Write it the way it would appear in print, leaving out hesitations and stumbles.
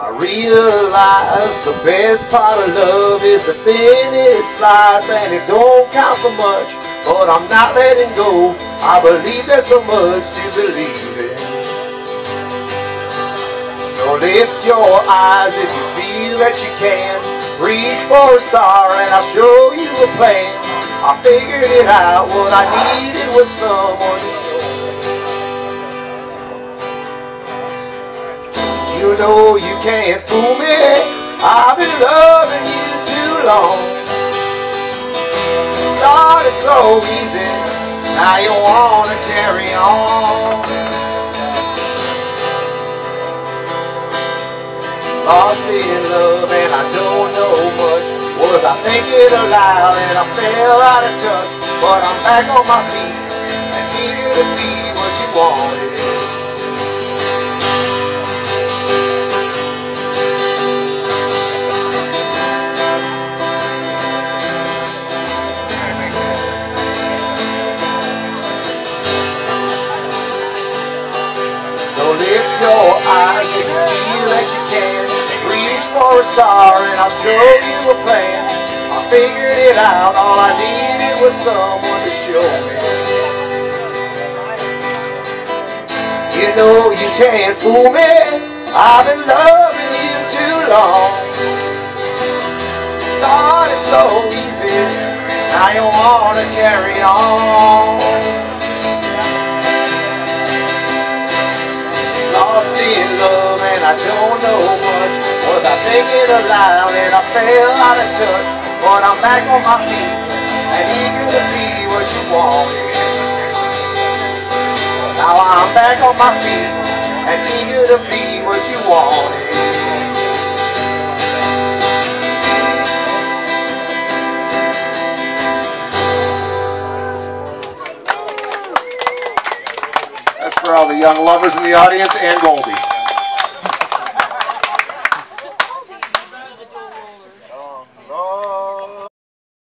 I realize the best part of love is the thinnest slice, and it don't count for much, but I'm not letting go. I believe there's so much to believe in. So lift your eyes if you feel that you can. Reach for a star and I'll show you a plan. I figured it out, what I needed was someone to show me. You know you can't fool me, I've been loving you too long. Started so easy, now you wanna carry on. Lost in love and I don't know much. Was I thinking aloud and I fell out of touch? But I'm back on my feet and eager to be what you wanted. So lift your eyes if you feel that you can. Reach for a star and I'll show you a plan. I figured it out, all I needed was someone to show me. You know you can't fool me, I've been loving you too long. Started so easy, now you wanna carry on. Lost in love and I don't know much. Was I thinking aloud and I fell out of touch? But I'm back on my feet and eager to be what you wanted. Now I'm back on my feet and eager to be what you wanted. That's for all the young lovers in the audience and Goldie.